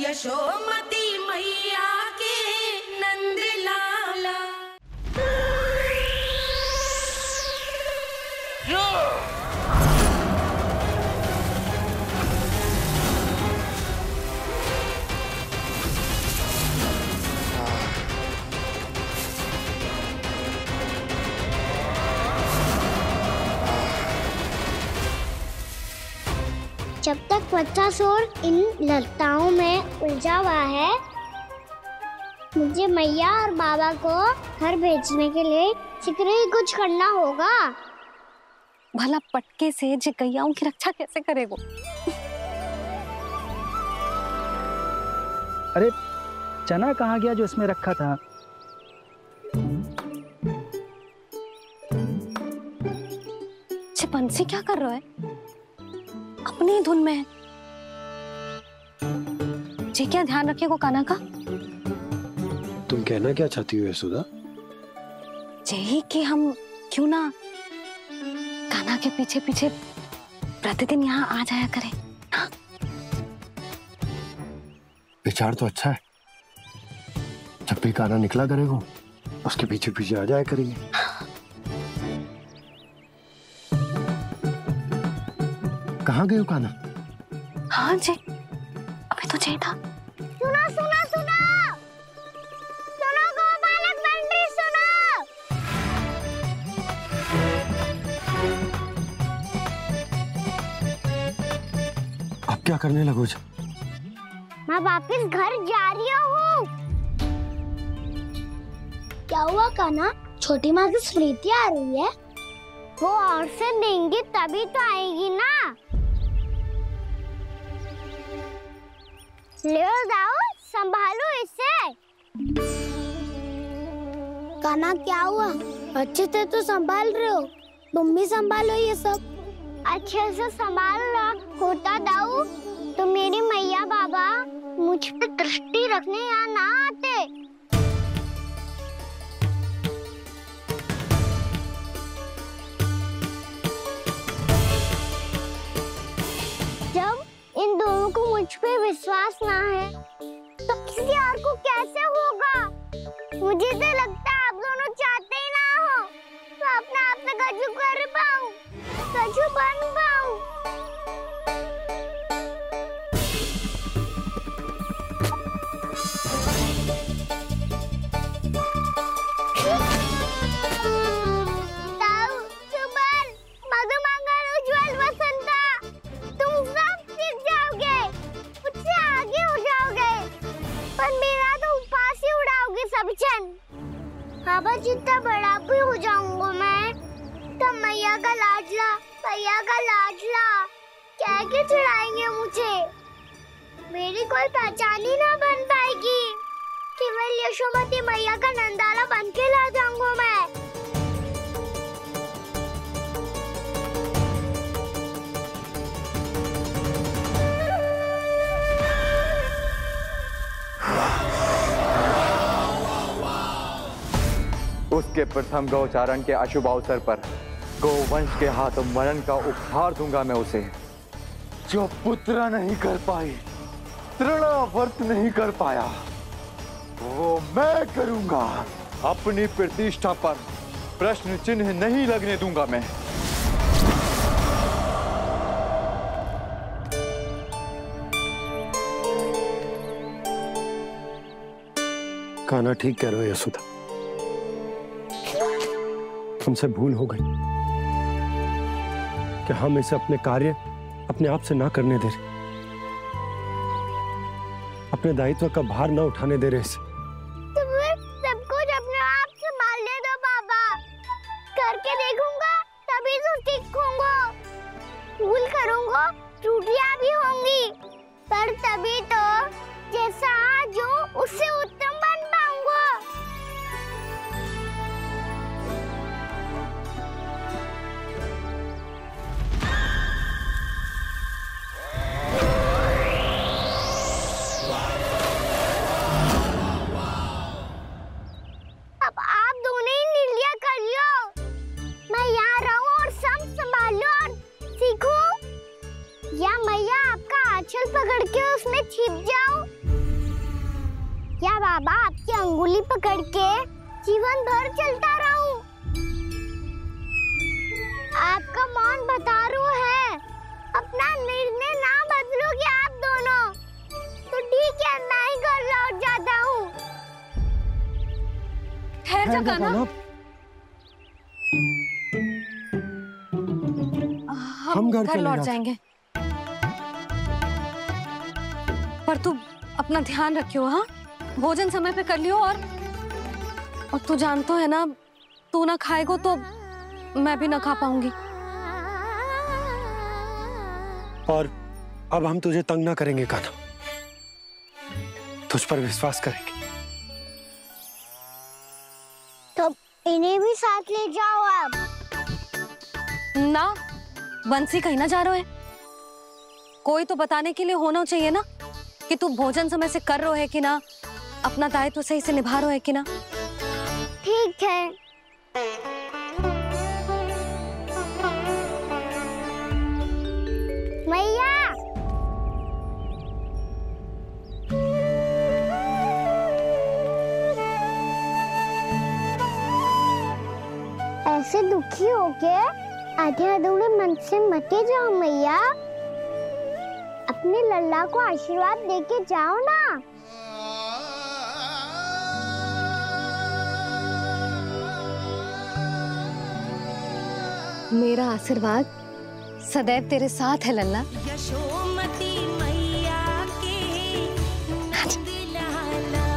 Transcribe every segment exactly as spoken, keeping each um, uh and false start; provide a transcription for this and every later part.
यशोमती मैया के नंदलाला। जब तक बच्चासुर इन लताओं में उलझा हुआ है, मुझे मैया और बाबा को घर भेजने के लिए शीघ्र ही कुछ करना होगा। भला पटके से जिकैयाओं की रक्षा कैसे करेगो? अरे चना कहाँ गया जो इसमें रखा था? बंसी क्या कर रहा है? अपनी धुन में है। जी क्या ध्यान रखिए को काना का। तुम कहना क्या चाहती हो यशोदा? यही कि हम क्यों ना काना के पीछे पीछे प्रतिदिन यहाँ आ जाया करें। हाँ? विचार तो अच्छा है। जब भी काना निकला करेगा उसके पीछे पीछे आ जाया करेंगे। कहाँ गए हो काना? हाँ जी, अभी तो चाहिए था। सुनो सुनो सुनो सुनो गोपालक मंत्री सुनो। अब क्या करने लगो? मैं वापस घर जा रही हूँ। क्या हुआ काना? छोटी माँ की स्मृति आ रही है। वो और से देंगी तभी तो आएगी ना। ले जाओ, संभालो इसे। काना क्या हुआ? अच्छे से तो संभाल रहे हो, तुम भी संभालो ये सब। अच्छे से संभालना होता दाऊ तो मेरी मैया बाबा मुझ पे दृष्टि रखने यहाँ ना आते। जब इन दोनों को मुझ पे विश्वास ना है तो किसी और को कैसे होगा? मुझे तो लगता है आप दोनों चाहते ही ना हो तो अपने आप से गजू कर पाऊं, गजू बन पाऊं। बाबा जितना बड़ा भी हो जाऊंगा मैं तो मैया का लाडला, मैया का लाडला क्या क्या चढ़ाएंगे मुझे। मेरी कोई पहचान ही ना बन पाएगी। केवल यशोमती मैया का नंदाला बन के ला जाऊंगा मैं। उसके प्रथम गौचारण के अशुभ अवसर पर गोवंश के हाथों मरण का उपहार दूंगा मैं उसे। जो पुत्र नहीं कर पाई, तृणावर्त नहीं कर पाया, वो मैं करूंगा। अपनी प्रतिष्ठा पर प्रश्न चिन्ह नहीं लगने दूंगा मैं। काना ठीक कह रहे हो यशोदा, हमसे भूल हो गई कि हम इसे अपने कार्य अपने आप से ना करने दे रहे, अपने दायित्व का भार ना उठाने दे रहे इसे। तो फिर सब कुछ अपने आप से संभालने दो बाबा, करके देखूंगा तभी तो सीखूंगा। भूल करूंगा, त्रुटियां भी होंगी, पर तभी तो जैसा आज हूँ उससे उत्तम बन पाऊंगा। अब आप दोनों ही निर्णय कर लो। मैं यहाँ रहूं और सब संभालूं और सीखूं, या मैया आपका आंचल पकड़ के उसमें छिप जाऊं। क्या बाबा आपकी अंगुली पकड़ के जीवन भर चलता रहूं? आपका मौन बतारू है, अपना निर्णय ना बदलोगे आप दोनों तो ठीक है, मैं ही घर लौट जाता हूँ। ठहर जा कान्हा, हम घर लौट जाएंगे, पर तू अपना ध्यान रखियो। हाँ, भोजन समय पे कर लियो। और और तू जानतो है ना, तू ना खाएगो तो मैं भी ना खा पाऊंगी। और अब हम तुझे तंग ना करेंगे कान्हा, तुझ पर विश्वास करेंगे। तो इन्हें भी साथ ले जाओ अब। ना, बंसी कहीं ना जा रहे है, कोई तो बताने के लिए होना चाहिए ना कि तू भोजन समय से कर रहा है कि ना, अपना दायित्व सही से निभा रहा है कि ना। ठीक है। मैया, ऐसे दुखी हो के आधे अधूरे मन से मत जाओ मैया, अपने लल्ला को आशीर्वाद देके जाओ ना। मेरा आशीर्वाद सदैव तेरे साथ है लल्ला। यशोमती मैया के नंदलाला,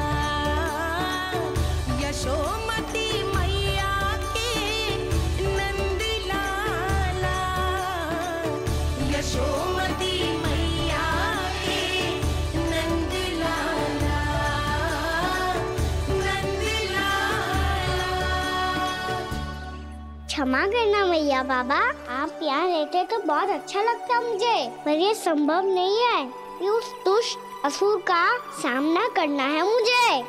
यशोमती मैया के नंदलाला, यशोमती मैया के नंदलाला, नंदलाला। क्षमा करना मैया बाबा, आप यहाँ रहते तो बहुत अच्छा लगता मुझे, पर ये संभव नहीं है, ये उस दुष्ट असुर का सामना करना है मुझे।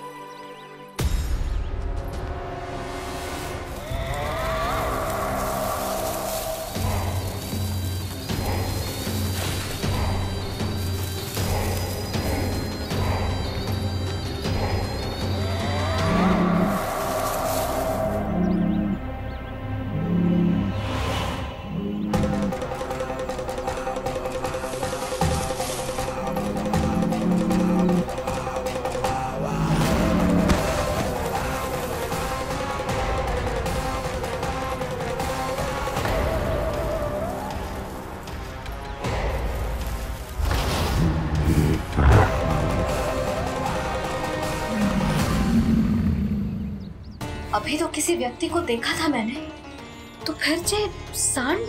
अभी तो किसी व्यक्ति को देखा था मैंने, तो फिर जे सांड।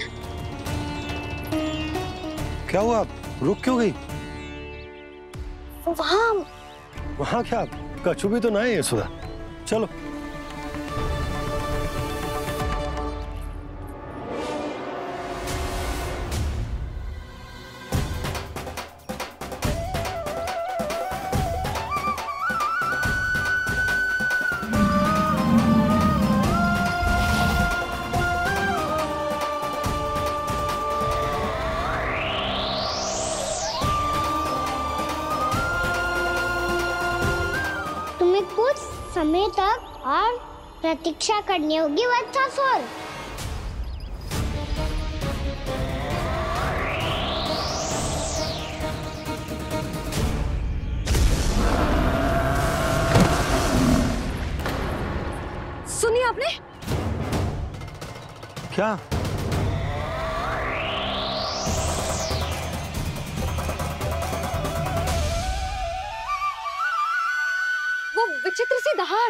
क्या हुआ, रुक क्यों गई? वहाँ वहाँ क्या, कछु भी तो ना है यशोदा, चलो। कुछ समय तक और प्रतीक्षा करनी होगी वत्सासुर। सुनिए आपने क्या? वो विचित्र सी दहाड़।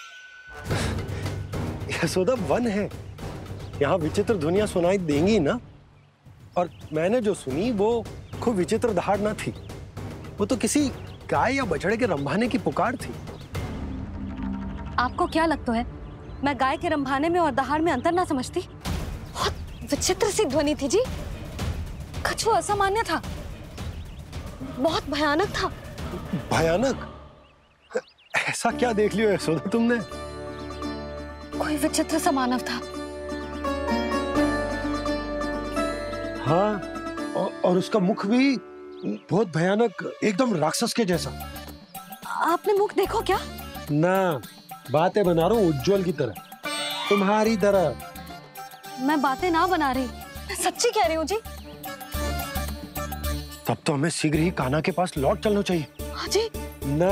यशोदा, वन है, यहाँ विचित्र ध्वनियां सुनाई देंगी ना। और मैंने जो सुनी वो खूब विचित्र दहाड़ ना थी, वो तो किसी गाय या बछड़े के रंभाने की पुकार थी। आपको क्या लगता है मैं गाय के रंभाने में और दहाड़ में अंतर ना समझती? बहुत विचित्र सी ध्वनि थी जी, कुछ वो असामान्य था, बहुत भयानक था। भयानक? ऐसा क्या देख लियो यशोदा तुमने? कोई विचित्र सा मानव था। हाँ, और, और उसका मुख भी बहुत भयानक, एकदम राक्षस के जैसा। आपने मुख देखो क्या? ना, बातें बना रहा हूँ उज्जवल की तरह, तुम्हारी तरह। मैं बातें ना बना रही, मैं सच्ची कह रही हूँ जी। तब तो हमें शीघ्र ही कान्हा के पास लौट चलना चाहिए। हाँ जी। ना,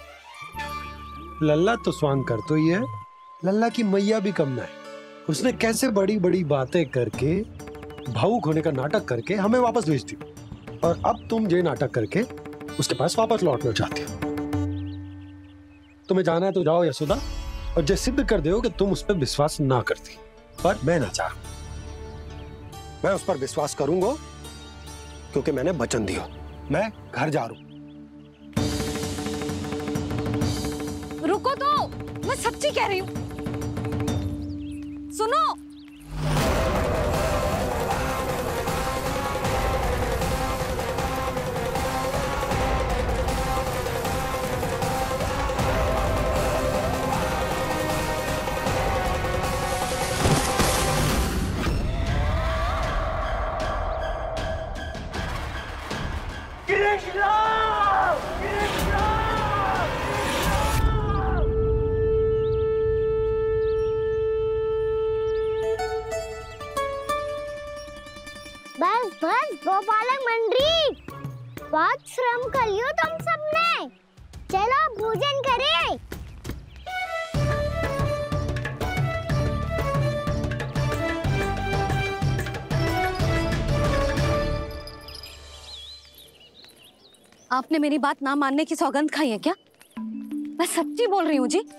लल्ला तो स्वांग कर तो ही है, लल्ला की मैया भी कम ना है। उसने कैसे बड़ी बड़ी बातें करके, भावुक होने का नाटक करके हमें वापस भेज दी, और अब तुम ये नाटक करके उसके पास वापस लौटना चाहती हो। तुम्हें जाना है तो जाओ यशोदा, और जो सिद्ध कर दो कि तुम उस पर विश्वास ना करती। पर मैं ना चाहूं, मैं उस पर विश्वास करूंगा क्योंकि मैंने वचन दिया। मैं घर जा रहा हूं। रुको तो, मैं सच्ची कह रही हूँ। सुनो, बस बस गोपालक मंडली, बहुत श्रम कर लियो तुम सबने। चलो भोजन करें। आपने मेरी बात ना मानने की सौगंध खाई है क्या? मैं सच्ची बोल रही हूँ जी।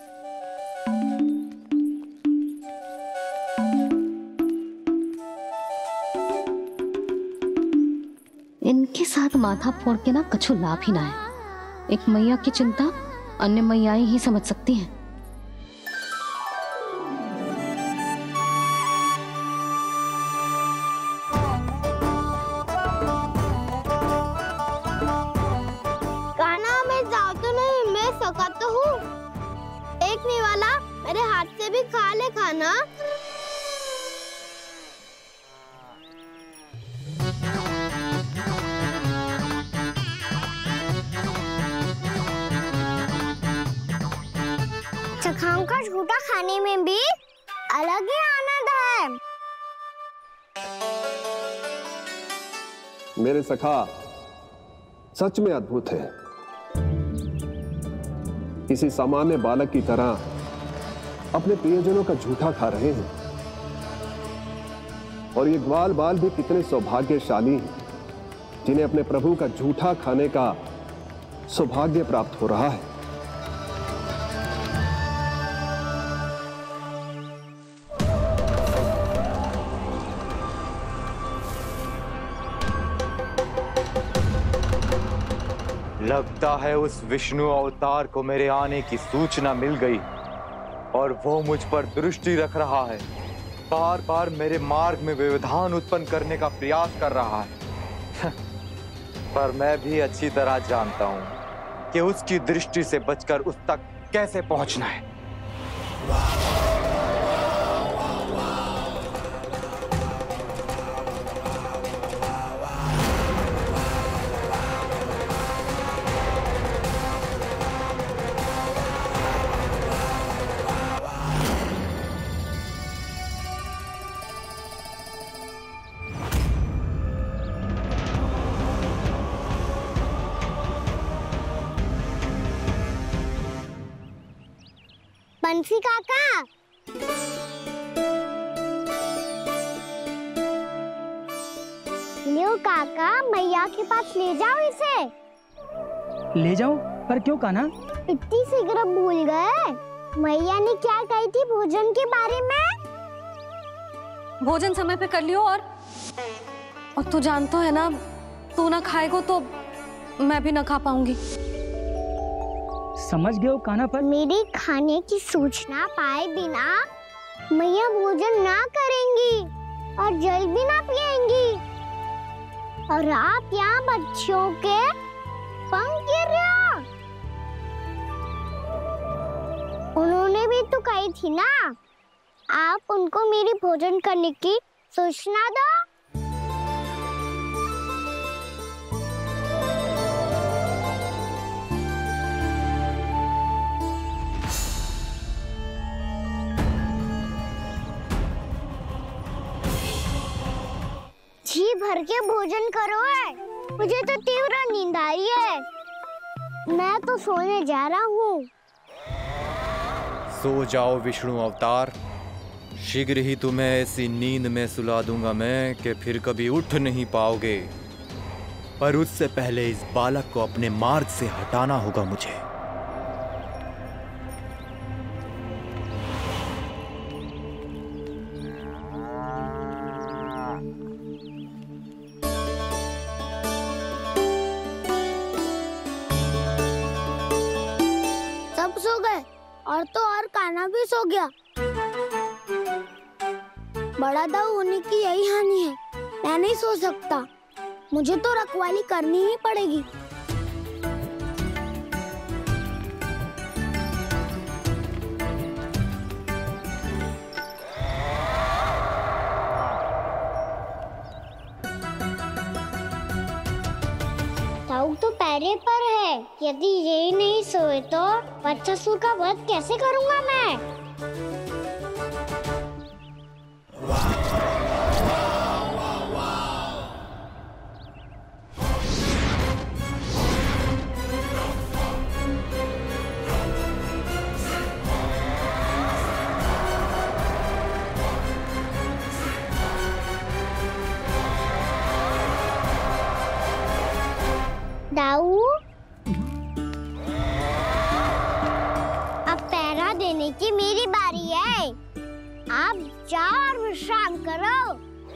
इनके साथ माथा फोड़ के ना कछु लाभ ही ना है। एक मैया की चिंता अन्य मैयाएं ही समझ सकती हैं। कान्हा, मैं जाऊँ तो नहीं, मैं सका तो हूँ। एक नहीं वाला मेरे हाथ से भी खा ले खाना। सखाओं का झूठा खाने में भी अलग ही आनंद है। मेरे सखा सच में अद्भुत है। किसी सामान्य बालक की तरह अपने प्रियजनों का झूठा खा रहे हैं, और ये ग्वाल बाल भी कितने सौभाग्यशाली हैं जिन्हें अपने प्रभु का झूठा खाने का सौभाग्य प्राप्त हो रहा है। लगता है उस विष्णु अवतार को मेरे आने की सूचना मिल गई और वो मुझ पर दृष्टि रख रहा है। बार बार मेरे मार्ग में व्यवधान उत्पन्न करने का प्रयास कर रहा है। पर मैं भी अच्छी तरह जानता हूं कि उसकी दृष्टि से बचकर उस तक कैसे पहुंचना है। बंसी काका, लियो काका, मैया के पास ले जाओ इसे। ले जाओ? पर क्यों कान्हा? इतनी शीघ्र भूल गए? मैया ने क्या कही थी भोजन के बारे में? भोजन समय पे कर लियो, और और तू जानता है ना, तू ना खाएगा तो मैं भी ना खा पाऊंगी। समझ गए हो कान्हा? पर मेरी खाने की सूचना पाए बिना मैया भोजन ना करेंगी और जल भी ना पिएंगी, और आप यहाँ बच्चों के पंख गिर रहे हो। उन्होंने भी तो कही थी ना, आप उनको मेरी भोजन करने की सूचना दो। भर के भोजन करो है। मुझे तो तीव्र नींद आई है। मैं तो सोने जा रहा हूँ। सो जाओ विष्णु अवतार, शीघ्र ही तुम्हें ऐसी नींद में सुला दूंगा मैं कि फिर कभी उठ नहीं पाओगे। पर उससे पहले इस बालक को अपने मार्ग से हटाना होगा मुझे। सब सो गए और तो और कान्हा भी सो गया। बड़ा दाऊ होने की यही हानि है। मैं नहीं सो सकता। मुझे तो रखवाली करनी ही पड़ेगी। दाऊ तो पैरे पर है। यदि यही नहीं सोए तो वत्सासुर का वध कैसे करूंगा मैं? दाऊ, अब पहरा देने की मेरी बारी है। आप जाओ और विश्राम करो।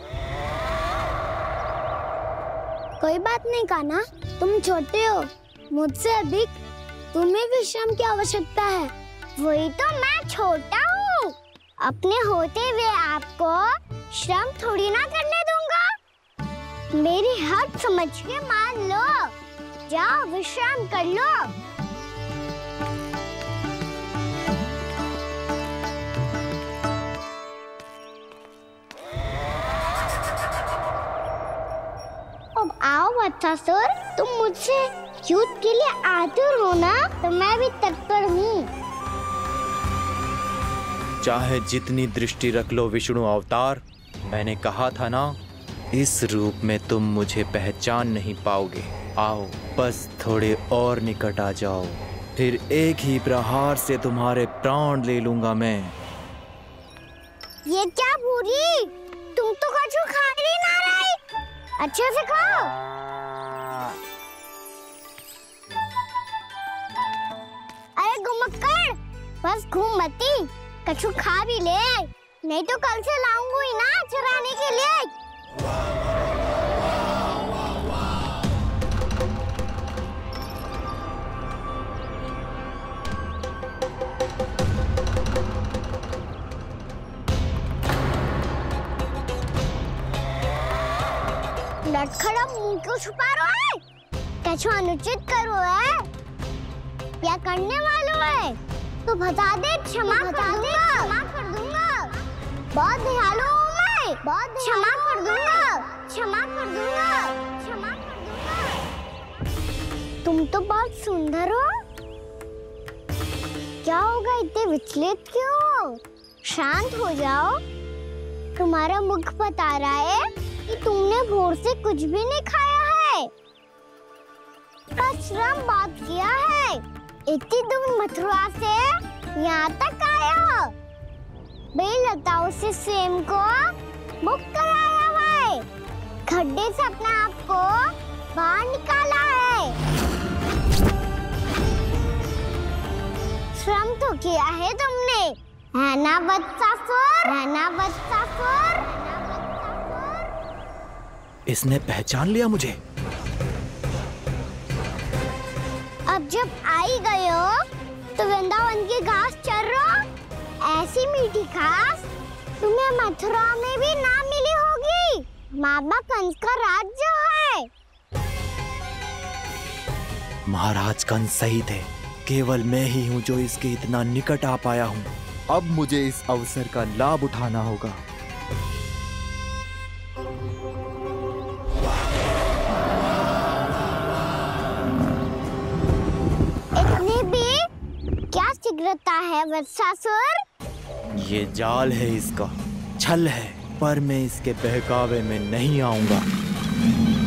कोई बात नहीं कान्हा, तुम छोटे हो। मुझसे अधिक तुम्हें विश्राम की आवश्यकता है। वही तो मैं छोटा हूँ। अपने होते हुए आपको श्रम थोड़ी ना करने दूंगा। मेरी हद समझ के मान लो। जाओ विश्राम कर लो। अब आओ वत्सासुर, तुम मुझसे युद्ध के लिए आतुर हो ना? तो मैं भी तत्पर हूँ। चाहे जितनी दृष्टि रख लो विष्णु अवतार, मैंने कहा था ना, इस रूप में तुम मुझे पहचान नहीं पाओगे। आओ बस थोड़े और निकट आ जाओ, फिर एक ही प्रहार से तुम्हारे प्राण ले लूंगा मैं। ये क्या भूरी? तुम तो कछु खा ही ना रही। अच्छे से खाओ। अरे घुमक्कड़, बस घूम मती, कछु खा भी ले, नहीं तो कल से लाऊंगी ही ना चराने के लिए। लटखड़ा मुंह क्यों छुपा रहा है? कछु अनुचित करो है या करने वालों है तो बता दे, क्षमा कर दूंगा। क्षमा कर दूंगा। बहुत दयालु हूँ मैं। बहुत क्षमा कर दूंगा। क्षमा कर दूंगा। क्षमा कर दूंगा। तुम तो बहुत सुंदर हो। क्या होगा, इतने विचलित क्यों हो? शांत हो जाओ। तुम्हारा मुख बता रहा है कि तुमने भोर से कुछ भी नहीं खाया है। श्रम बात किया है। इतनी दूर मथुरा से यहाँ तक आया हो। बेलताओं से स्वयं को मुक्त कराया है। खड्डे से अपने आप को बाहर निकाला है। श्रम तो किया है तुमने, है ना वत्सासुर? है ना वत्सासुर? इसने पहचान लिया मुझे। अब जब आई गए हो तो वृंदावन की घास चर रहो। ऐसी मीठी घास तुम्हें मथुरा में भी ना मिली होगी। मामा कंस का राज्य है। महाराज कंस सही थे, केवल मैं ही हूँ जो इसके इतना निकट आ पाया हूँ। अब मुझे इस अवसर का लाभ उठाना होगा। इतने भी क्या शीघ्रता है वत्सासुर? ये जाल है इसका, छल है, पर मैं इसके बहकावे में नहीं आऊंगा। है।